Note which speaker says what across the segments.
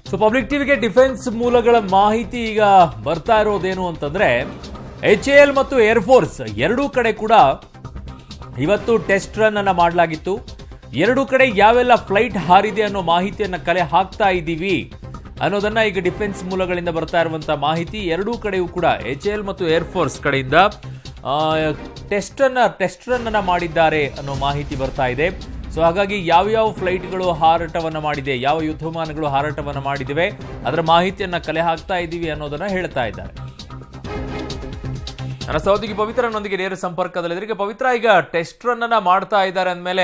Speaker 1: So public ಟಿವಿಗೆ defence ಮೂಲಗಳ ಮಾಹಿತಿ ಈಗ ಬರ್ತಾ ಇರೋದೇನು ಅಂತಂದ್ರೆ HAL ಮತ್ತು ಏರ್ಫೋರ್ಸ್ ಎರಡೂ ಕಡೆ ಕೂಡ ಇವತ್ತು ಟೆಸ್ಟ್ ರನ್ ಅನ್ನ ಮಾಡಲಾಗಿತ್ತು. ಎರಡೂ ಕಡೆ ಯಾವೆಲ್ಲ ಫ್ಲೈಟ್ ಹಾರಿದೆ ಅನ್ನೋ ಮಾಹಿತಿಯನ್ನ ಕಲೆ ಹಾಕ್ತಾ ಇದ್ದೀವಿ ಅನ್ನೋದನ್ನ ಈಗ ಡಿಫೆನ್ಸ್ ಮೂಲಗಳಿಂದ ಬರ್ತಾ ಇರುವಂತಹ ಮಾಹಿತಿ. ಎರಡೂ ಕಡೆಯೂ ಕೂಡ HAL ಮತ್ತು ಏರ್ಫೋರ್ಸ್ ಕಡೆಯಿಂದ ಟೆಸ್ಟ್ ರನ್ ಅನ್ನ ಮಾಡಿದ್ದಾರೆ ಅನ್ನೋ ಮಾಹಿತಿ ಬರ್ತಾ ಇದೆ. ಸೊ ಹಾಗಾಗಿ ಯಾವ ಫ್ಲೈಟ್ಗಳು ಹಾರಾಟವನ್ನ ಮಾಡಿದೆ, ಯಾವ ಯುದ್ಧ ವಿಮಾನಗಳು ಹಾರಾಟವನ್ನ ಮಾಡಿದಿವೆ ಅದರ ಮಾಹಿತಿಯನ್ನ ಕಲೆ ಹಾಕ್ತಾ ಇದ್ದೀವಿ ಅನ್ನೋದನ್ನ ಹೇಳ್ತಾ ಇದ್ದಾರೆ. ನನ್ನ ಸಹೋದರಿ ಪವಿತ್ರ ನೊಂದಿಗೆ ನೇರ ಸಂಪರ್ಕದಲ್ಲಿದ್ದಾರೆ. ಪವಿತ್ರ, ಈಗ ಟೆಸ್ಟ್ ರನ್ ಅನ್ನ ಮಾಡ್ತಾ ಇದ್ದಾರೆ ಅಂದಮೇಲೆ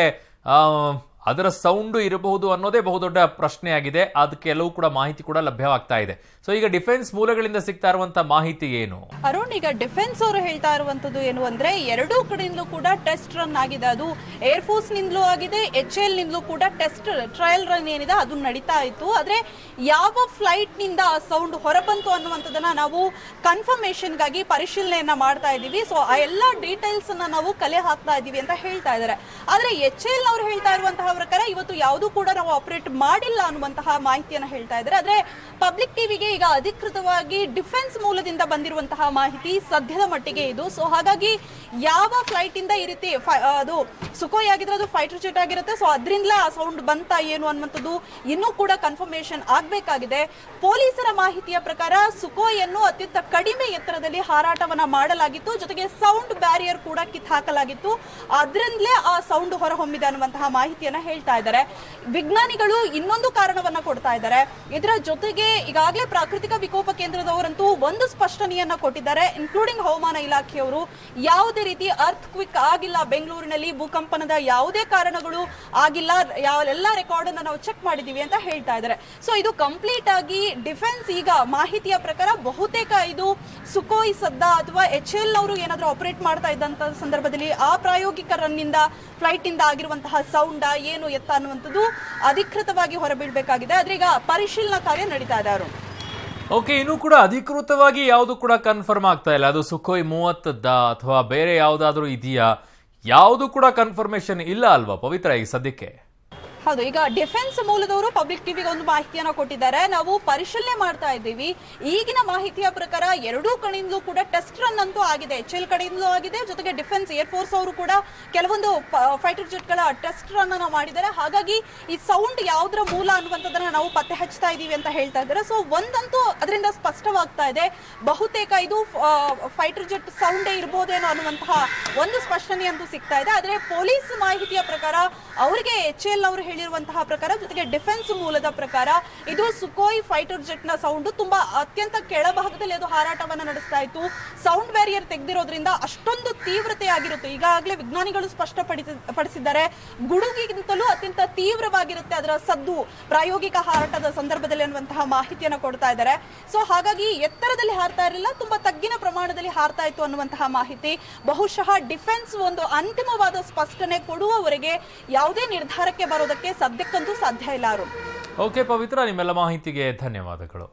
Speaker 1: ಅದರ ಸೌಂಡ್ ಇರಬಹುದು ಅನ್ನೋದೇ ಬಹುದೊಡ್ಡ ಪ್ರಶ್ನೆ ಆಗಿದೆ. ಅದಕ್ಕೆ ಎಲ್ಲವೂ ಕೂಡ ಮಾಹಿತಿ ಕೂಡ ಲಭ್ಯವಾಗ್ತಾ ಇದೆ. ಸೊ ಈಗ ಡಿಫೆನ್ಸ್ ಮೂಲಗಳಿಂದ ಸಿಗ್ತಾ ಇರುವಂತಹ ಮಾಹಿತಿ ಏನು?
Speaker 2: ಅರುಣ್, ಈಗ ಡಿಫೆನ್ಸ್ ಅವರು ಹೇಳ್ತಾ ಇರುವಂತದ್ದು ಏನು ಅಂದ್ರೆ ಎರಡೂ ಕಡೆಯಿಂದಲೂ ಕೂಡ ಟೆಸ್ಟ್ ರನ್ ಆಗಿದೆ. ಅದು ಏರ್ಫೋರ್ಸ್ ನಿಂದಲೂ ಆಗಿದೆ, HAL ನಿಂದಲೂ ಕೂಡ ಟೆಸ್ಟ್ ಟ್ರಯಲ್ ರನ್ ಏನಿದೆ ಅದು ನಡೀತಾ ಇತ್ತು. ಆದ್ರೆ ಯಾವ ಫ್ಲೈಟ್ ನಿಂದ ಸೌಂಡ್ ಹೊರಬಂತು ಅನ್ನುವಂಥದ್ದನ್ನ ನಾವು ಕನ್ಫರ್ಮೇಶನ್ ಗಾಗಿ ಪರಿಶೀಲನೆಯನ್ನ ಮಾಡ್ತಾ ಇದ್ದೀವಿ. ಸೊ ಆ ಎಲ್ಲಾ ಡೀಟೇಲ್ಸ್ ಅನ್ನ ನಾವು ಕಲೆ ಹಾಕ್ತಾ ಇದೀವಿ ಅಂತ ಹೇಳ್ತಾ ಇದ್ದಾರೆ. ಆದ್ರೆ HAL ಅವರು ಹೇಳ್ತಾ ಇರುವಂತಹ ಪ್ರಕಾರ ಇವತ್ತು ಯಾವುದು ಕೂಡ ನಾವು ಆಪರೇಟ್ ಮಾಡಿಲ್ಲ ಅನ್ನುವಂತಹ ಮಾಹಿತಿಯನ್ನ ಹೇಳ್ತಾ ಇದ್ದಾರೆ. ಆದ್ರೆ ಪಬ್ಲಿಕ್ ಟಿವಿಗೆ ಈಗ ಅಧಿಕೃತವಾಗಿ ಡಿಫೆನ್ಸ್ ಮೂಲದಿಂದ ಬಂದಿರುವಂತಹ ಮಾಹಿತಿ ಸದ್ಯದ ಮಟ್ಟಿಗೆ ಇದು. ಸೊ ಹಾಗಾಗಿ ಯಾವ ಫ್ಲೈಟ್ ಇಂದ ಈ ರೀತಿ ಅದು ಸುಖೋಯ್ ಆಗಿದ್ರೆ ಅದು ಫೈಟರ್ ಜೆಟ್ ಆಗಿರುತ್ತೆ. ಸೊ ಅದರಿಂದಲೇ ಆ ಸೌಂಡ್ ಬಂತ ಏನು ಅನ್ನುವಂಥದ್ದು ಇನ್ನೂ ಕೂಡ ಕನ್ಫರ್ಮೇಶನ್ ಆಗಬೇಕಾಗಿದೆ. ಪೊಲೀಸರ ಮಾಹಿತಿಯ ಪ್ರಕಾರ ಸುಖೋಯ್ ಅನ್ನು ಅತ್ಯಂತ ಕಡಿಮೆ ಎತ್ತರದಲ್ಲಿ ಹಾರಾಟವನ್ನ ಮಾಡಲಾಗಿತ್ತು, ಜೊತೆಗೆ ಸೌಂಡ್ ಬ್ಯಾರಿಯರ್ ಕೂಡ ಕಿತ್ತು ಹಾಕಲಾಗಿತ್ತು. ಅದರಿಂದಲೇ ಆ ಸೌಂಡ್ ಹೊರಹೊಮ್ಮಿದೆ ಅನ್ನುವಂತಹ ಮಾಹಿತಿಯನ್ನ ಹೇಳ್ತಾ ಇದ್ದಾರೆ. ವಿಜ್ಞಾನಿಗಳು ಇನ್ನೊಂದು ಕಾರಣವನ್ನ ಕೊಡ್ತಾ ಇದ್ದಾರೆ. ಇದರ ಜೊತೆಗೆ ಈಗಾಗಲೇ ಪ್ರಾಕೃತಿಕ ವಿಕೋಪ ಕೇಂದ್ರದವರಂತೂ ಒಂದು ಸ್ಪಷ್ಟನೆಯನ್ನ ಕೊಟ್ಟಿದ್ದಾರೆ, ಇನ್ಕ್ಲೂಡಿಂಗ್ ಹವಾಮಾನ ಇಲಾಖೆಯವರು. ಯಾವುದೇ ರೀತಿ ಅರ್ತ್ ಕ್ವಿಕ್ ಆಗಿಲ್ಲ, ಬೆಂಗಳೂರಿನಲ್ಲಿ ಭೂಕಂಪನದ ಯಾವುದೇ ಕಾರಣಗಳು ಆಗಿಲ್ಲ, ಎಲ್ಲ ರೆಕಾರ್ಡ್ ಅನ್ನ ನಾವು ಚೆಕ್ ಮಾಡಿದೀವಿ ಅಂತ ಹೇಳ್ತಾ ಇದ್ದಾರೆ. ಸೊ ಇದು ಕಂಪ್ಲೀಟ್ ಆಗಿ ಡಿಫೆನ್ಸ್ ಈಗ ಮಾಹಿತಿಯ ಪ್ರಕಾರ ಬಹುತೇಕ ಇದು ಸುಖೋಯ್ ಸದ್ದ ಅಥವಾ HAL ಅವರು ಏನಾದ್ರೂ ಆಪರೇಟ್ ಮಾಡ್ತಾ ಇದ್ದಂತ ಸಂದರ್ಭದಲ್ಲಿ ಆ ಪ್ರಾಯೋಗಿಕ ರನ್ ಇಂದ ಫ್ಲೈಟ್ ಇಂದ ಆಗಿರುವಂತಹ ಸೌಂಡ್ ಏನು ಎತ್ತ ಅನ್ನುವಂಥದ್ದು ಅಧಿಕೃತವಾಗಿ ಹೊರಬೀಳ್ಬೇಕಾಗಿದೆ. ಆದ್ರೆ ಈಗ ಪರಿಶೀಲನಾ ಕಾರ್ಯ ನಡೀತಾ ಇದೆ. ಅವರು
Speaker 1: ಓಕೆ, ಇನ್ನೂ ಕೂಡ ಅಧಿಕೃತವಾಗಿ ಯಾವುದು ಕೂಡ ಕನ್ಫರ್ಮ್ ಆಗ್ತಾ ಇಲ್ಲ. ಅದು ಸುಖೋಯ್ 30 ಅಥವಾ ಬೇರೆ ಯಾವ್ದಾದ್ರು ಇದೆಯಾ? ಯಾವುದು ಕೂಡ ಕನ್ಫರ್ಮೇಶನ್ ಇಲ್ಲ ಅಲ್ವಾ ಪವಿತ್ರ ಈಗ ಸದ್ಯಕ್ಕೆ?
Speaker 2: ಹೌದು, ಈಗ ಡಿಫೆನ್ಸ್ ಮೂಲದವರು ಪಬ್ಲಿಕ್ ಟಿವಿಗೆ ಒಂದು ಮಾಹಿತಿಯನ್ನ ಕೊಟ್ಟಿದ್ದಾರೆ. ನಾವು ಪರಿಶೀಲನೆ ಮಾಡ್ತಾ ಇದ್ದೀವಿ. ಈಗಿನ ಮಾಹಿತಿಯ ಪ್ರಕಾರ ಎರಡೂ ಕಡೆಯಿಂದಲೂ ಕೂಡ ಟೆಸ್ಟ್ ರನ್ ಅಂತೂ ಆಗಿದೆ. HAL ಕಡೆಯಿಂದಲೂ ಆಗಿದೆ, ಜೊತೆಗೆ ಡಿಫೆನ್ಸ್ ಏರ್ಫೋರ್ಸ್ ಅವರು ಕೂಡ ಕೆಲವೊಂದು ಫೈಟರ್ ಜೆಟ್ ಗಳ ಟೆಸ್ಟ್ ರನ್ ಅನ್ನ ಮಾಡಿದ್ದಾರೆ. ಹಾಗಾಗಿ ಈ ಸೌಂಡ್ ಯಾವುದರ ಮೂಲ ಅನ್ನುವಂಥದ್ದನ್ನ ನಾವು ಪತ್ತೆ ಹಚ್ತಾ ಇದೀವಿ ಅಂತ ಹೇಳ್ತಾ ಇದ್ದಾರೆ. ಸೊ ಒಂದಂತೂ ಅದರಿಂದ ಸ್ಪಷ್ಟವಾಗ್ತಾ ಇದೆ, ಬಹುತೇಕ ಇದು ಫೈಟರ್ ಜೆಟ್ ಸೌಂಡೇ ಇರಬಹುದೇನೋ ಅನ್ನುವಂತಹ ಒಂದು ಸ್ಪಷ್ಟನೆ ಅಂತೂ ಸಿಗ್ತಾ ಇದೆ. ಆದ್ರೆ ಪೊಲೀಸ್ ಮಾಹಿತಿಯ ಪ್ರಕಾರ ಅವರಿಗೆ HAL ಅವರು ಹೇಳಿರುವಂತಹ ಪ್ರಕಾರ, ಜೊತೆಗೆ ಡಿಫೆನ್ಸ್ ಮೂಲದ ಪ್ರಕಾರ ಇದು ಸುಖೋಯ್ ಫೈಟರ್ ಜೆಟ್ ನ ಸೌಂಡ್ ತುಂಬಾ ಅತ್ಯಂತ ಕೆಳಭಾಗದಲ್ಲಿ ಅದು ಹಾರಾಟವನ್ನ ನಡೆಸ್ತಾ ಇತ್ತು. ಸೌಂಡ್ ಬ್ಯಾರಿಯರ್ ತೆಗೆದಿರೋದ್ರಿಂದ ಅಷ್ಟೊಂದು ತೀವ್ರತೆ ಆಗಿರುತ್ತೆ. ಈಗಾಗಲೇ ವಿಜ್ಞಾನಿಗಳು ಸ್ಪಷ್ಟಪಡಿಸಿದ್ದಾರೆ, ಗುಡುಗಿಗಿಂತಲೂ ಅತ್ಯಂತ ತೀವ್ರವಾಗಿರುತ್ತೆ ಅದರ ಸದ್ದು ಪ್ರಾಯೋಗಿಕ ಹಾರಾಟದ ಸಂದರ್ಭದಲ್ಲಿ ಅನ್ನುವಂತಹ ಮಾಹಿತಿಯನ್ನು ಕೊಡ್ತಾ ಇದ್ದಾರೆ. ಸೊ ಹಾಗಾಗಿ ಎತ್ತರದಲ್ಲಿ ಹಾರ್ತಾ ಇರಲಿಲ್ಲ, ತುಂಬಾ ತಗ್ಗಿನ ಪ್ರಮಾಣದಲ್ಲಿ ಹಾರ್ತಾ ಇತ್ತು ಅನ್ನುವಂತಹ ಮಾಹಿತಿ. ಬಹುಶಃ ಡಿಫೆನ್ಸ್ ಒಂದು ಅಂತಿಮವಾದ ಸ್ಪಷ್ಟನೆ ಕೊಡುವವರೆಗೆ ಯಾವುದೇ ನಿರ್ಧಾರಕ್ಕೆ ಬರೋದಕ್ಕೆ ಸದ್ಯಕ್ಕಂತೂ ಸಾಧ್ಯ ಇಲ್ಲ.
Speaker 1: ಓಕೆ ಪವಿತ್ರ, ನಿಮ್ಮೆಲ್ಲ ಮಾಹಿತಿಗೆ ಧನ್ಯವಾದಗಳು.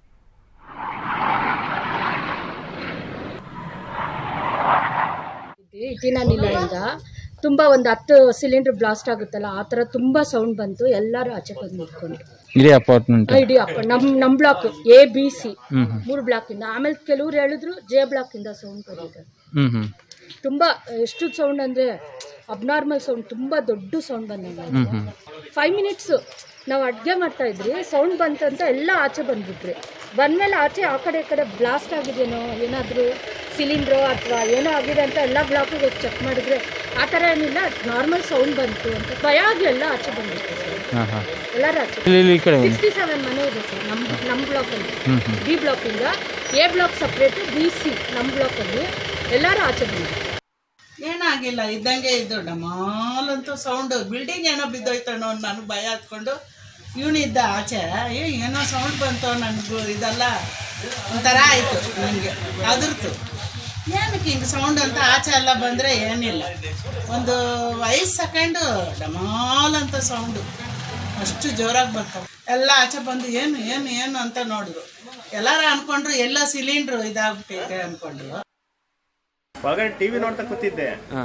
Speaker 3: ಇಟಿನಲ್ಲಿಂದ ತುಂಬಾ ಒಂದು 10 ಸಿಲಿಂಡರ್ ಬ್ಲಾಸ್ಟ್ ಆಗುತ್ತಲ್ಲ, ಆ ತರ ತುಂಬಾ ಸೌಂಡ್ ಬಂತು. ಎಲ್ಲರೂ ಆಚೆ ಬಂದು ನಿಂತ್ಕೊಂಡ್ರು. ಇಡೀ ಅಪಾರ್ಟ್ಮೆಂಟ್ ನಮ್ ಬ್ಲಾಕ್ ABC 3 ಬ್ಲಾಕ್ ಇಂದ. ಆಮೇಲೆ ಕೆಲವ್ರು ಹೇಳಿದ್ರು J ಬ್ಲಾಕ್ ಇಂದ ಸೌಂಡ್ ಬಂದಿದೆ. ತುಂಬಾ ಎಷ್ಟು ಸೌಂಡ್ ಅಂದ್ರೆ ಅಬ್ನಾರ್ಮಲ್ ಸೌಂಡ್, ತುಂಬಾ ದೊಡ್ಡ ಸೌಂಡ್ ಬಂದಿದೆ. 5 ಮಿನಿಟ್ಸ್ ನಾವು ಅಡ್ಗೆ ಮಾಡ್ತಾ ಇದ್ರಿ, ಸೌಂಡ್ ಬಂತಂತ ಎಲ್ಲ ಆಚೆ ಬಂದ್ಬಿಟ್ರಿ. ಬಂದ್ಮೇಲೆ ಆಚೆ ಆ ಕಡೆ ಈ ಕಡೆ ಬ್ಲಾಸ್ಟ್ ಆಗಿದೆಯೇನೋ, ಏನಾದರೂ ಸಿಲಿಂಡ್ರೋ ಅಥವಾ ಏನೋ ಆಗಿದೆ ಅಂತ ಎಲ್ಲ ಬ್ಲಾಕಿಗೆ ಚೆಕ್ ಮಾಡಿದ್ರೆ ಆ ಥರ ಏನಿಲ್ಲ, ನಾರ್ಮಲ್ ಸೌಂಡ್ ಬಂತು ಅಂತ ಭಯ ಆಗಿ ಎಲ್ಲ ಆಚೆ ಬಂದ್ಬಿಟ್ಟು ಎಲ್ಲರೂ ಆಚೆ. 67 ಮನೆ ಇದೆ ಸರ್ ನಮ್ಮ ಬ್ಲಾಕಲ್ಲಿ. B ಬ್ಲಾಕಿಂದ A ಬ್ಲಾಕ್ ಸಪ್ರೇಟು, BC ನಮ್ಮ ಬ್ಲಾಕಲ್ಲಿ ಎಲ್ಲರೂ ಆಚೆ ಬಂದರು.
Speaker 4: ಏನಾಗಿಲ್ಲ, ಇದ್ದಂಗೆ ಇದ್ದು ಡಮಾಲಂತೂ ಸೌಂಡು. ಬಿಲ್ಡಿಂಗ್ ಏನೋ ಬಿದ್ದೋಯ್ತಾನೋ ನನಗೆ ಭಯ ಹತ್ಕೊಂಡು ಇವನಿದ್ದ ಆಚೆ, ಏನೋ ಸೌಂಡ್ ಬಂತು, ನನಗೂ ಇದೆಲ್ಲ ಒಂಥರ ಆಯಿತು ನನಗೆ. ಅದ್ರದ್ದು ಏನಕ್ಕೆ ಹಿಂಗೆ ಸೌಂಡ್ ಅಂತ ಆಚೆ ಎಲ್ಲ ಬಂದರೆ ಏನಿಲ್ಲ, ಒಂದು 5 ಸೆಕೆಂಡು ಡಮಾಲಂತ ಸೌಂಡು ಅಷ್ಟು ಜೋರಾಗಿ ಬರ್ತಾವೆ. ಎಲ್ಲ ಆಚೆ ಬಂದು ಏನು ಏನು ಏನು ಅಂತ ನೋಡಿದ್ರು. ಎಲ್ಲರೂ ಅಂದ್ಕೊಂಡ್ರು ಎಲ್ಲ ಸಿಲಿಂಡ್ರು ಇದಾಗ್ಬಿಟ್ಟಿದೆ ಅಂದ್ಕೊಂಡ್ರು.
Speaker 5: ಒಳಗಡೆ ಟಿವಿ ನೋಡ್ತಾ ಕೂತಿದ್ದೆ,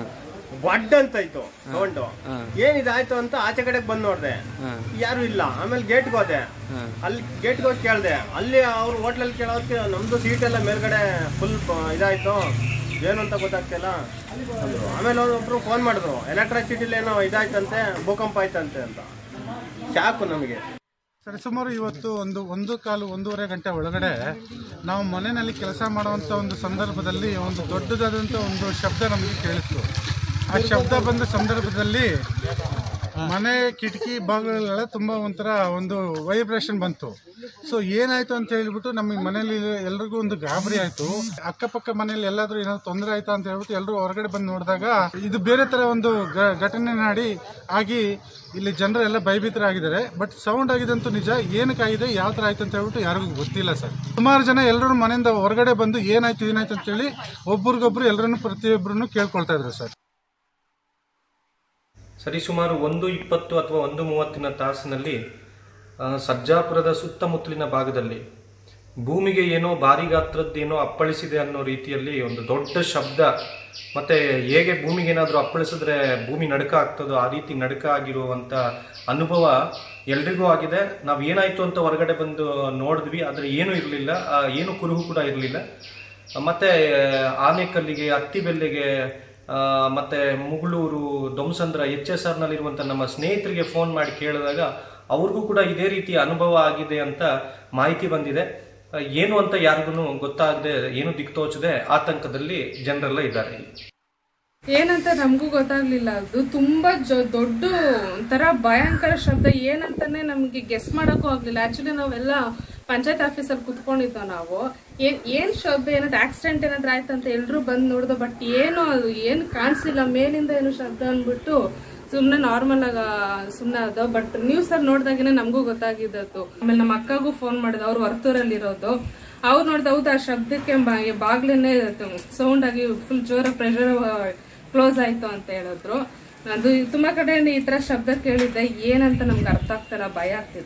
Speaker 5: ಬಡ್ ಅಂತ ಇತ್ತು ಸೌಂಡು. ಏನಿದಾಯ್ತು ಅಂತ ಆಚೆ ಕಡೆಗೆ ಬಂದು ನೋಡ್ದೆ, ಯಾರು ಇಲ್ಲ. ಆಮೇಲೆ ಗೇಟ್ಗೆ ಹೋದೆ, ಅಲ್ಲಿ ಗೇಟ್ಗೆ ಹೋಗಿ ಕೇಳ್ದೆ. ಅಲ್ಲಿ ಅವ್ರು ಹೋಟ್ಲಲ್ಲಿ ಕೇಳೋದಕ್ಕೆ ನಮ್ದು ಸೀಟ್ ಎಲ್ಲ ಮೇಲ್ಗಡೆ ಫುಲ್ ಇದಾಯ್ತು, ಏನು ಅಂತ ಗೊತ್ತಾಗ್ತಿಲ್ಲ ಅಂದ್ರು. ಆಮೇಲೆ ಒಬ್ರು ಫೋನ್ ಮಾಡಿದ್ರು, ಎಲೆಕ್ಟ್ರಿಸಿಟಿಲಿ ಏನೋ ಇದಾಯ್ತಂತೆ, ಭೂಕಂಪ ಆಯ್ತಂತೆ ಅಂತ. ಶಾಕು ನಮಗೆ.
Speaker 6: ಸರಿಸುಮಾರು ಇವತ್ತು ಒಂದೂವರೆ ಗಂಟೆ ಒಳಗಡೆ ನಾವು ಮನೆಯಲ್ಲಿ ಕೆಲಸ ಮಾಡುವಂಥ ಒಂದು ಸಂದರ್ಭದಲ್ಲಿ ಒಂದು ದೊಡ್ಡದಾದಂಥ ಒಂದು ಶಬ್ದ ನಮಗೆ ಕೇಳಿತ್ತು. ಆ ಶಬ್ದ ಬಂದ ಸಂದರ್ಭದಲ್ಲಿ ಮನೆ ಕಿಟಕಿ ಬಾಗಿಲುಗಳ ತುಂಬ ಒಂಥರ ಒಂದು ವೈಬ್ರೇಷನ್ ಬಂತು. ಸೊ ಏನಾಯ್ತು ಅಂತ ಹೇಳ್ಬಿಟ್ಟು ನಮಗೆ ಮನೇಲಿ ಎಲ್ರಿಗೂ ಒಂದು ಗಾಬರಿ ಆಯ್ತು. ಅಕ್ಕಪಕ್ಕ ಮನೇಲಿ ಎಲ್ಲಾದ್ರೂ ಏನಾದ್ರು ತೊಂದರೆ ಆಯ್ತಾ ಅಂತ ಹೇಳ್ಬಿಟ್ಟು ಎಲ್ಲರೂ ಹೊರಗಡೆ ಬಂದು ನೋಡಿದಾಗ ಇದು ಬೇರೆ ತರ ಒಂದು ಘಟನೆ ಆಗಿ ಇಲ್ಲಿ ಜನರು ಎಲ್ಲ ಭಯಭೀತರಾಗಿದ್ದಾರೆ. ಬಟ್ ಸೌಂಡ್ ಆಗಿದಂತೂ ನಿಜ. ಏನಕ್ಕಾಗಿದೆ, ಯಾವ ತರ ಆಯ್ತು ಅಂತ ಹೇಳ್ಬಿಟ್ಟು ಯಾರಿಗೂ ಗೊತ್ತಿಲ್ಲ ಸರ್. ಸುಮಾರು ಜನ ಎಲ್ಲರೂ ಮನೆಯಿಂದ ಹೊರಗಡೆ ಬಂದು ಏನಾಯ್ತು ಅಂತ ಹೇಳಿ ಒಬ್ರಿಗೊಬ್ರು ಎಲ್ಲರನ್ನು ಪ್ರತಿಯೊಬ್ಬರನ್ನು ಕೇಳ್ಕೊಳ್ತಾ ಇದ್ರು ಸರ್.
Speaker 7: ಸರಿಸುಮಾರು 1:20 ಅಥವಾ 1:30 ತಾಸಿನಲ್ಲಿ ಸರ್ಜಾಪುರದ ಸುತ್ತಮುತ್ತಲಿನ ಭಾಗದಲ್ಲಿ ಭೂಮಿಗೆ ಏನೋ ಭಾರಿ ಗಾತ್ರದ್ದೇನೋ ಅಪ್ಪಳಿಸಿದೆ ಅನ್ನೋ ರೀತಿಯಲ್ಲಿ ಒಂದು ದೊಡ್ಡ ಶಬ್ದ, ಮತ್ತೆ ಹೇಗೆ ಭೂಮಿಗೆ ಏನಾದರೂ ಅಪ್ಪಳಿಸಿದ್ರೆ ಭೂಮಿ ನಡುಕ ಆಗ್ತದೋ ಆ ರೀತಿ ನಡುಕ ಆಗಿರುವಂಥ ಅನುಭವ ಎಲ್ರಿಗೂ ಆಗಿದೆ. ನಾವು ಏನಾಯಿತು ಅಂತ ಹೊರಗಡೆ ಬಂದು ನೋಡಿದ್ವಿ, ಆದರೆ ಏನೂ ಇರಲಿಲ್ಲ, ಏನು ಕುರುಹು ಕೂಡ ಇರಲಿಲ್ಲ. ಮತ್ತು ಆನೆಕಲ್ಲಿಗೆ, ಅತ್ತಿಬೆಲ್ಲೆಗೆ, ಮತ್ತು ಮುಗಳೂರು, ದೊಮ್ಸಂದ್ರ, HSR ನಲ್ಲಿರುವಂಥ ನಮ್ಮ ಸ್ನೇಹಿತರಿಗೆ ಫೋನ್ ಮಾಡಿ ಕೇಳಿದಾಗ ಅವ್ರಿಗೂ ಕೂಡ ಇದೇ ರೀತಿಯ ಅನುಭವ ಆಗಿದೆ ಅಂತ ಮಾಹಿತಿ ಬಂದಿದೆ. ಏನು ಅಂತ ಯಾರಿಗೂ ಗೊತ್ತಾಗದೆ, ಏನು ದಿಕ್ತೋಚದೆ ಆತಂಕದಲ್ಲಿ ಜನರೆಲ್ಲ ಇದ್ದಾರೆ.
Speaker 8: ಏನಂತ ನಮಗೂ ಗೊತ್ತಾಗ್ಲಿಲ್ಲ. ಅದು ತುಂಬಾ ದೊಡ್ಡ ಒಂಥರ ಭಯಂಕರ ಶಬ್ದ, ಏನಂತಾನೆ ನಮ್ಗೆ ಗೆಸ್ ಮಾಡಕ್ಕೂ ಆಗ್ಲಿಲ್ಲ. ಆಕ್ಚುಲಿ ನಾವೆಲ್ಲ ಪಂಚಾಯತ್ ಆಫೀಸಲ್ಲಿ ಕುತ್ಕೊಂಡಿದ್ದೋ. ನಾವು ಏನ್ ಶಬ್ದ, ಏನಾದ್ರು ಆಕ್ಸಿಡೆಂಟ್ ಏನಾದ್ರು ಆಯ್ತಂತ ಎಲ್ರು ಬಂದು ನೋಡ್ದೋ. ಬಟ್ ಏನು ಕಾಣಿಸ್ಲಿಲ್ಲ, ಮೇಲಿಂದ ಏನು ಶಬ್ದ ಅಂದ್ಬಿಟ್ಟು ಸುಮ್ನೆ ನಾರ್ಮಲ್ ಆಗ ಸುಮ್ನೆ ಅದು. ಬಟ್ ನ್ಯೂಸ್ ಅಲ್ಲಿ ನೋಡ್ದಾಗೇನೆ ನಮಗೂ ಗೊತ್ತಾಗಿದ್ದು. ಆಮೇಲೆ ನಮ್ಮ ಅಕ್ಕಗೂ ಫೋನ್ ಮಾಡಿದ, ಅವ್ರು ವರ್ತೂರಲ್ಲಿ ಇರೋದು. ಅವ್ರು ನೋಡ್ದ, ಹೌದು ಆ ಶಬ್ದಕ್ಕೆ ಬಾಗ್ಲೇನೆ ಸೌಂಡ್ ಆಗಿ ಫುಲ್ ಜೋರ ಪ್ರೆಷರ್ ಕ್ಲೋಸ್ ಆಯ್ತು ಅಂತ ಹೇಳಿದ್ರು. ಅದು ತುಂಬಾ ಕಡೆಯಿಂದ ಈ ತರ ಶಬ್ದ ಕೇಳಿದ್ದೆ, ಏನಂತ ನಮ್ಗೆ ಅರ್ಥ ಆಗ್ತಾರ, ಭಯ ಆಗ್ತಿದೆ.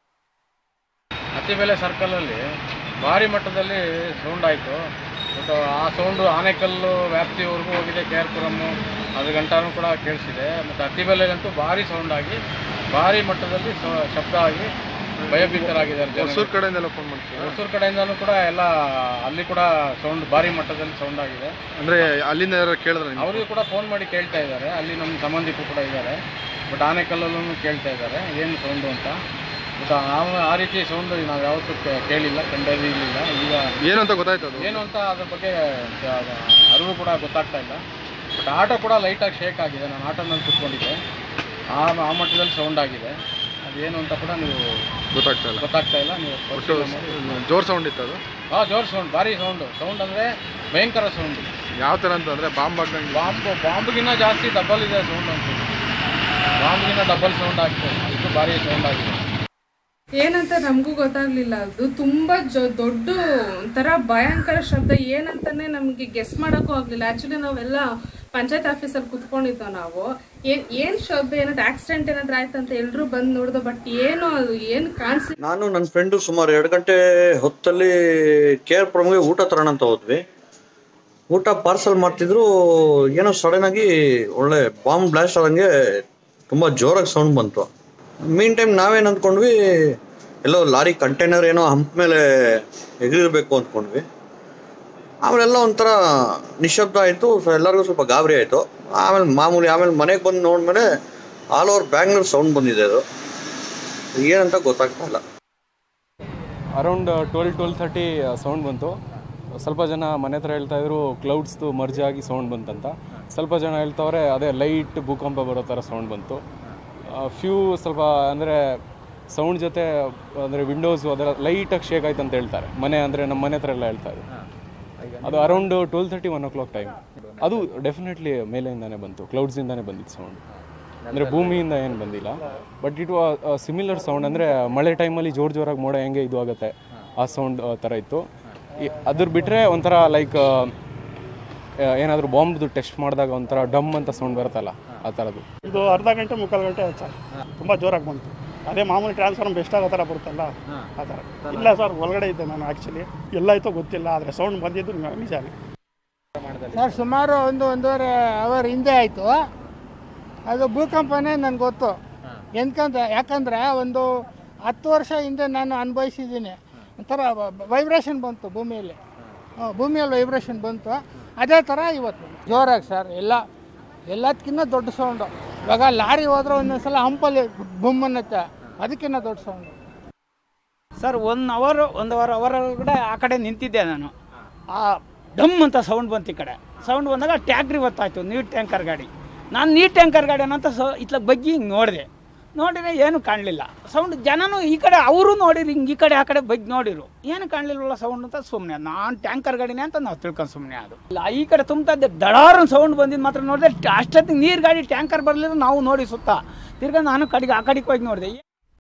Speaker 9: ಅತ್ತಿಬೆಲೆ ಸರ್ಕಲಲ್ಲಿ ಭಾರಿ ಮಟ್ಟದಲ್ಲಿ ಸೌಂಡ್ ಆಯಿತು. ಬಟ್ ಆ ಸೌಂಡು ಆನೆಕಲ್ಲು ವ್ಯಾಪ್ತಿವರೆಗೂ ಹೋಗಿದೆ, KR ಪುರಮ್ಮು ಅದು ಗಂಟಾನು ಕೂಡ ಕೇಳಿಸಿದೆ. ಮತ್ತು ಅತ್ತಿಬೆಲೆಗಂತೂ ಭಾರಿ ಸೌಂಡ್ ಆಗಿ ಭಾರಿ ಮಟ್ಟದಲ್ಲಿ ಶಬ್ದ ಆಗಿ ಭಯಭೀತರಾಗಿದ್ದಾರೆ. ಹೊಸೂರು ಕಡೆಯಿಂದಲೂ ಫೋನ್ ಮಾಡ್ತೀವಿ, ಹೊಸೂರು ಕಡೆಯಿಂದಲೂ ಕೂಡ ಎಲ್ಲ ಅಲ್ಲಿ ಕೂಡ ಸೌಂಡ್ ಭಾರಿ ಮಟ್ಟದಲ್ಲಿ ಸೌಂಡ್ ಆಗಿದೆ. ಅಂದರೆ ಅಲ್ಲಿಂದ ಕೇಳಿದ್ರೆ ಅವರಿಗೂ ಕೂಡ ಫೋನ್ ಮಾಡಿ ಕೇಳ್ತಾ ಇದ್ದಾರೆ. ಅಲ್ಲಿ ನಮ್ಮ ಸಂಬಂಧಿಕರು ಕೂಡ ಇದ್ದಾರೆ. ಬಟ್ ಆನೆಕಲ್ಲಲ್ಲೂ ಕೇಳ್ತಾ ಇದ್ದಾರೆ ಏನು ಸೌಂಡು ಅಂತ. ಬಟ್ ಆ ರೀತಿ ಸೌಂಡ್ ನಾವು ಯಾವತ್ತೂ ಕೇಳಿಲ್ಲ, ಕಂಡಿರಲಿಲ್ಲ. ಈಗ ಏನು ಅಂತ ಗೊತ್ತಾಯ್ತು, ಅದು ಏನು ಅಂತ ಅದ್ರ ಬಗ್ಗೆ ಅರಿವು ಕೂಡ ಗೊತ್ತಾಗ್ತಾ ಇಲ್ಲ. ಬಟ್ ಆಟೋ ಕೂಡ ಲೈಟಾಗಿ ಶೇಕ್ ಆಗಿದೆ. ನಾನು ಆಟೋನಲ್ಲಿ ಕೂತ್ಕೊಂಡಿದ್ದೆ, ಆ ಮಟ್ಟದಲ್ಲಿ ಸೌಂಡ್ ಆಗಿದೆ. ಅದೇನು ಅಂತ ಕೂಡ ನೀವು ಗೊತ್ತಾಗ್ತಾ ಇಲ್ಲ. ನೀವು ಜೋರ್ ಸೌಂಡ್ ಇತ್ತು ಅದು. ಜೋರ್ ಸೌಂಡ್, ಭಾರಿ ಸೌಂಡ್ ಅಂದರೆ ಭಯಂಕರ ಸೌಂಡ್. ಯಾವ ಥರ ಅಂತಂದರೆ ಬಾಂಬ್ಗಿನ್ನ ಜಾಸ್ತಿ ಡಬಲ್ ಇದೆ ಸೌಂಡ್ ಅಂತ. ಬಾಂಬ್ಗಿನ್ನ ಡಬಲ್ ಸೌಂಡ್ ಆಗ್ತದೆ, ಇದು ಭಾರಿ ಸೌಂಡ್ ಆಗಿದೆ.
Speaker 8: ಏನಂತ ನಮಗೂ ಗೊತ್ತಾಗ್ಲಿಲ್ಲ. ಅದು ತುಂಬಾ ದೊಡ್ಡ ಒಂಥರ ಭಯಂಕರ ಶಬ್ದ, ಏನಂತಾನೆ ನಮ್ಗೆ ಗೆಸ್ ಮಾಡಕ್ಕೂ ಆಗ್ಲಿಲ್ಲ. ಆಕ್ಚುಲಿ ನಾವೆಲ್ಲ ಪಂಚಾಯತ್ ಆಫೀಸಲ್ಲಿ ಕುತ್ಕೊಂಡಿದ್ದೋ. ನಾವು ಏನ್ ಶಬ್ದ, ಏನಾದ್ರು ಆಕ್ಸಿಡೆಂಟ್ ಏನಾದ್ರು ಆಯ್ತಂತ ಎಲ್ರು ಬಂದು ನೋಡ್ದೋ. ಬಟ್ ಏನು ಕಾಣಿಸ್ಲಿಲ್ಲ.
Speaker 10: ನಾನು ನನ್ನ ಫ್ರೆಂಡು ಸುಮಾರು 2 ಗಂಟೆ ಹೊತ್ತಲ್ಲಿ KR ಪುರಮ್ಗೆ ಊಟ ತರೋಣ ಅಂತ ಹೋದ್ವಿ. ಊಟ ಪಾರ್ಸಲ್ ಮಾಡ್ತಿದ್ರು, ಏನೋ ಸಡನ್ ಆಗಿ ಒಳ್ಳೆ ಬಾಂಬ್ ಬ್ಲಾಸ್ಟ್ ಆದಂಗೆ ತುಂಬಾ ಜೋರಾಗಿ ಸೌಂಡ್ ಬಂತು. ಮೀನ್ ಟೈಮ್ ನಾವೇನು ಅಂದ್ಕೊಂಡ್ವಿ, ಎಲ್ಲೋ ಲಾರಿ ಕಂಟೈನರ್ ಏನೋ ಹಂಪ್ ಮೇಲೆ ಎಗರಿರ್ಬೇಕು ಅಂದ್ಕೊಂಡ್ವಿ. ಆಮೇಲೆಲ್ಲ ಒಂಥರ ನಿಶಬ್ದ ಆಯಿತು, ಎಲ್ಲರಿಗೂ ಸ್ವಲ್ಪ ಗಾಬರಿ ಆಯಿತು. ಆಮೇಲೆ ಮನೆಗೆ ಬಂದು ನೋಡ್ಮೇಲೆ ಆಲ್ ಓವರ್ ಬ್ಯಾಂಗ್ಳೂರ್ ಸೌಂಡ್ ಬಂದಿದೆ. ಅದು ಏನಂತ ಗೊತ್ತಾಗ್ತಾ ಇಲ್ಲ.
Speaker 9: ಅರೌಂಡ್ 12-12:30 ಸೌಂಡ್ ಬಂತು. ಸ್ವಲ್ಪ ಜನ ಮನೆ ಹತ್ರ ಹೇಳ್ತಾ ಇದ್ರು ಕ್ಲೌಡ್ಸ್ದು ಮರ್ಜ್ ಆಗಿ ಸೌಂಡ್ ಬಂತಂತ. ಸ್ವಲ್ಪ ಜನ ಹೇಳ್ತಾವ್ರೆ ಅದೇ ಲೈಟ್ ಭೂಕಂಪ ಬರೋ ಥರ ಸೌಂಡ್ ಬಂತು. ಫ್ಯೂ ಸ್ವಲ್ಪ ಅಂದರೆ ಸೌಂಡ್ ಜೊತೆ ಅಂದರೆ ವಿಂಡೋಸು ಅದರ ಲೈಟಾಗಿ ಶೇಕ್ ಆಯ್ತು ಅಂತ ಹೇಳ್ತಾರೆ. ನಮ್ಮ ಮನೆ ಹತ್ರ ಎಲ್ಲ ಹೇಳ್ತಾ ಇದ್ರು. ಅದು ಅರೌಂಡ್ 12:30-1 o'clock ಟೈಮ್. ಅದು ಡೆಫಿನೆಟ್ಲಿ ಮೇಲೆಯಿಂದಾನೇ ಬಂತು, ಕ್ಲೌಡ್ಸಿಂದಾನೇ ಬಂದಿತ್ತು ಸೌಂಡ್. ಅಂದರೆ ಭೂಮಿಯಿಂದ ಏನು ಬಂದಿಲ್ಲ. ಬಟ್ ಇಟ್ ಸಿಮಿಲರ್ ಸೌಂಡ್, ಅಂದರೆ ಮಳೆ ಟೈಮಲ್ಲಿ ಜೋರಾಗಿ ಮೋಡ ಹೆಂಗೆ ಇದು ಆಗುತ್ತೆ ಆ ಸೌಂಡ್ ಥರ ಇತ್ತು. ಅದ್ರ ಬಿಟ್ಟರೆ ಒಂಥರ ಲೈಕ್ ಏನಾದರೂ ಬಾಂಬ್ದು ಟೆಸ್ಟ್ ಮಾಡಿದಾಗ ಒಂಥರ ಡಮ್ ಅಂತ ಸೌಂಡ್ ಬರುತ್ತಲ್ಲ, ಆ ಥರದ್ದು.
Speaker 11: ಇದು ಅರ್ಧ ಗಂಟೆ ಮುಕ್ಕಾಲು ಗಂಟೆ ಆಯ್ತು ಸರ್, ತುಂಬ ಜೋರಾಗಿ ಬಂತು. ಅದೇ ಮಾಮೂಲಿ ಟ್ರಾನ್ಸ್ಫಾರ್ಮ್ ಬೆಸ್ಟ್ ಆಗೋ ಥರ ಬರುತ್ತಲ್ಲ ಆ ಥರ. ಇಲ್ಲ ಸರ್, ಒಳಗಡೆ ಇದ್ದೆ ನಾನು. ಆ್ಯಕ್ಚುಲಿ ಎಲ್ಲಾಯ್ತೋ ಗೊತ್ತಿಲ್ಲ, ಆದರೆ ಸೌಂಡ್ ಬಂದಿದ್ದು ನಿಜಾನೇ.
Speaker 12: ಕರ್ನಾಟಕದಲ್ಲಿ?
Speaker 13: ಸರ್ ಸುಮಾರು ಒಂದೂವರೆ ಅವರ್ ಹಿಂದೆ ಆಯಿತು. ಅದು ಭೂಕಂಪನೇ ನನಗೆ ಗೊತ್ತು. ಯಾಕಂದರೆ ಒಂದು 10 ವರ್ಷ ಹಿಂದೆ ನಾನು ಅನುಭವಿಸಿದ್ದೀನಿ. ಒಂಥರ ವೈಬ್ರೇಷನ್ ಬಂತು ಭೂಮಿಯಲ್ಲಿ ವೈಬ್ರೇಷನ್ ಬಂತು. ಅದೇ ಥರ ಇವತ್ತು ಜೋರಾಗಿ ಸರ್ ಎಲ್ಲದಕ್ಕಿಂತ ದೊಡ್ಡ ಸೌಂಡು. ಇವಾಗ ಲಾರಿ ಹೋದ್ರೆ ಒಂದೊಂದ್ಸಲ ಹಂಪಲ್ಲಿ ಬುಮ್ ಅನ್ನತ್ತೆ, ಅದಕ್ಕಿಂತ ದೊಡ್ಡ ಸೌಂಡು.
Speaker 12: ಸರ್ 1 ಅವರ್ ಒಳಗಡೆ ಆ ಕಡೆ ನಿಂತಿದ್ದೆ ನಾನು. ಆ ಡಮ್ ಅಂತ ಸೌಂಡ್ ಬಂತು. ಈ ಕಡೆ ಸೌಂಡ್ ಬಂದಾಗ ಟ್ಯಾಕ್ಟ್ರಿ ಗೊತ್ತಾಯ್ತು, ನೀರು ಟ್ಯಾಂಕರ್ ಗಾಡಿ. ನಾನು ನೀರು ಟ್ಯಾಂಕರ್ ಗಾಡಿ ಅನ್ನೋಂಥ ಇತ್ಲಾಗ ಬಗ್ಗಿ ಹಿಂಗೆ ನೋಡಿದ್ರೆ ಏನು ಕಾಣಲಿಲ್ಲ ಸೌಂಡ್. ಜನನೂ ಈ ಕಡೆ ಅವರು ನೋಡಿರಿ, ಹಿಂಗೆ ಈ ಕಡೆ ಆ ಕಡೆ ಬಗ್ಗಿ ನೋಡಿರು, ಏನು ಕಾಣಲಿಲ್ಲ ಸೌಂಡ್ ಅಂತ ಸುಮ್ಮನೆ ನಾನು ಟ್ಯಾಂಕರ್ ಗಾಡಿನೇ ಅಂತ ನಾವು ತಿಳ್ಕೊಂಡು ಸುಮ್ಮನೆ ಅದು ಇಲ್ಲ. ಈ ಕಡೆ ತುಂಬ್ತಾ ಇದ್ದೆ, ದಡಾರು ಸೌಂಡ್ ಬಂದಿದ್ದು ಮಾತ್ರ ನೋಡಿದೆ. ಅಷ್ಟೊತ್ತಿಗೆ ನೀರು ಗಾಡಿ ಟ್ಯಾಂಕರ್ ಬರಲಿಲ್ಲ ನಾವು ನೋಡಿ ಸುತ್ತ ತಿರ್ಗಾ ನಾನು ಆ ಕಡೆಗೆ ಹೋಗಿ ನೋಡಿದೆ.